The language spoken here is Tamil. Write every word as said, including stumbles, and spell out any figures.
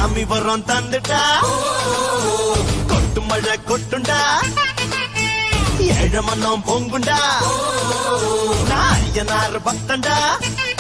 சாமி வரம் தந்துட்டா கொட்டு மழை கொட்டுண்டா ஏழமன்னம் பொங்குண்டா நாயனார் பக்தண்டா